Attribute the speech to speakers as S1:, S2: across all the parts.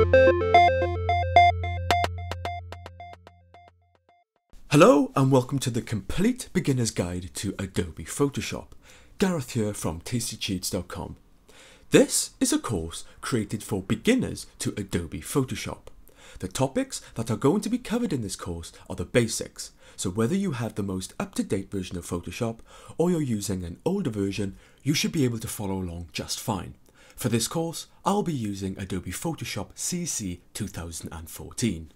S1: Hello and welcome to the Complete Beginner's Guide to Adobe Photoshop. Gareth here from tastytudes.com. This is a course created for beginners to Adobe Photoshop. The topics that are going to be covered in this course are the basics, so whether you have the most up-to-date version of Photoshop or you're using an older version, you should be able to follow along just fine. For this course, I'll be using Adobe Photoshop CC 2014.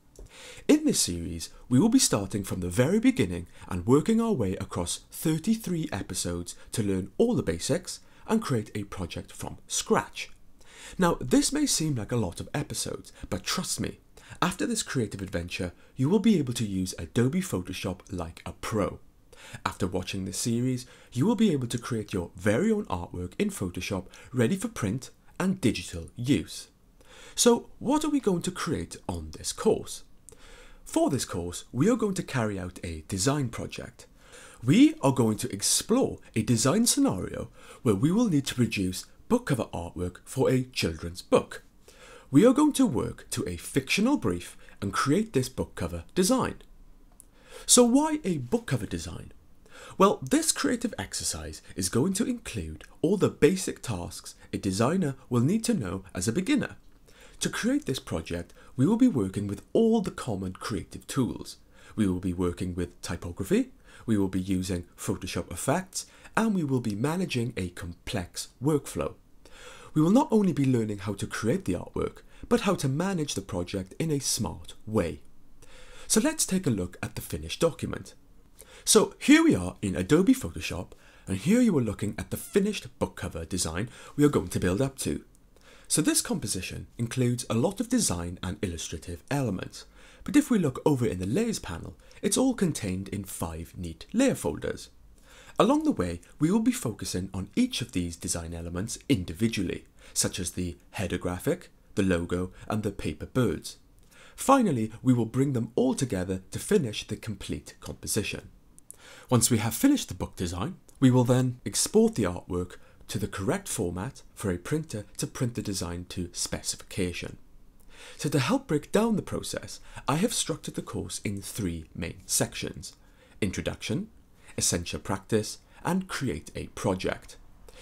S1: In this series, we will be starting from the very beginning and working our way across 33 episodes to learn all the basics and create a project from scratch. Now, this may seem like a lot of episodes, but trust me, after this creative adventure, you will be able to use Adobe Photoshop like a pro. After watching this series, you will be able to create your very own artwork in Photoshop ready for print and digital use. So, what are we going to create on this course? For this course, we are going to carry out a design project. We are going to explore a design scenario where we will need to produce book cover artwork for a children's book. We are going to work to a fictional brief and create this book cover design. So why a book cover design? Well, this creative exercise is going to include all the basic tasks a designer will need to know as a beginner. To create this project, we will be working with all the common creative tools. We will be working with typography, we will be using Photoshop effects, and we will be managing a complex workflow. We will not only be learning how to create the artwork, but how to manage the project in a smart way. So let's take a look at the finished document. So here we are in Adobe Photoshop, and here you are looking at the finished book cover design we are going to build up to. So this composition includes a lot of design and illustrative elements, but if we look over in the layers panel, it's all contained in 5 neat layer folders. Along the way, we will be focusing on each of these design elements individually, such as the header graphic, the logo, and the paper birds. Finally, we will bring them all together to finish the complete composition. Once we have finished the book design, we will then export the artwork to the correct format for a printer to print the design to specification. So to help break down the process, I have structured the course in 3 main sections: Introduction, Essential Practice, and Create a Project.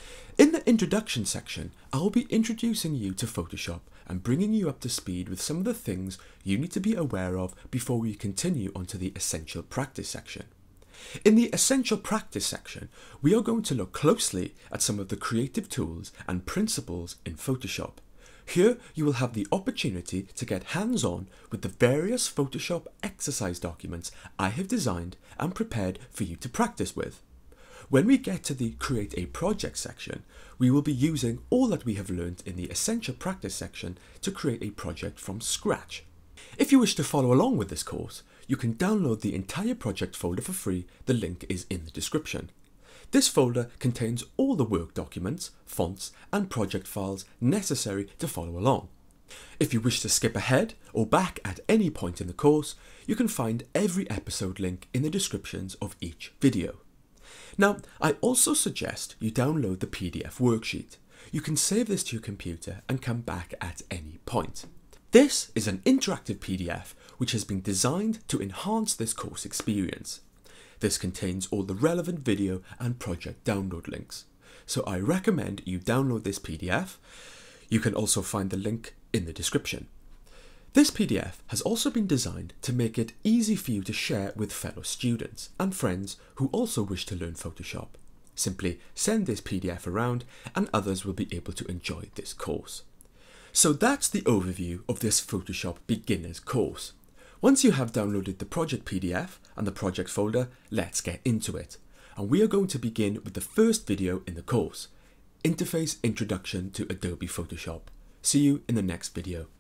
S1: In the Introduction section, I will be introducing you to Photoshop and bringing you up to speed with some of the things you need to be aware of before we continue onto the Essential Practice section. In the Essential Practice section, we are going to look closely at some of the creative tools and principles in Photoshop. Here you will have the opportunity to get hands-on with the various Photoshop exercise documents I have designed and prepared for you to practice with. When we get to the Create a Project section, we will be using all that we have learned in the Essential Practice section to create a project from scratch. If you wish to follow along with this course, you can download the entire project folder for free. The link is in the description. This folder contains all the work documents, fonts, and project files necessary to follow along. If you wish to skip ahead or back at any point in the course, you can find every episode link in the descriptions of each video. Now, I also suggest you download the PDF worksheet. You can save this to your computer and come back at any point. This is an interactive PDF which has been designed to enhance this course experience. This contains all the relevant video and project download links, so I recommend you download this PDF. You can also find the link in the description. This PDF has also been designed to make it easy for you to share with fellow students and friends who also wish to learn Photoshop. Simply send this PDF around and others will be able to enjoy this course. So that's the overview of this Photoshop beginners course. Once you have downloaded the project PDF and the project folder, let's get into it. And we are going to begin with the first video in the course, Interface Introduction to Adobe Photoshop. See you in the next video.